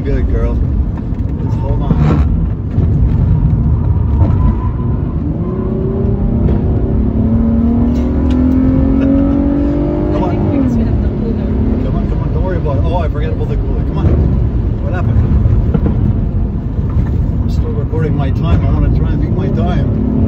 good, girl. Just hold on. Come on. Because we have the cooler. Come on, come on. Don't worry about it. Oh, I forgot about the cooler. Come on. What happened? I'm still recording my time. I want to try and beat my time.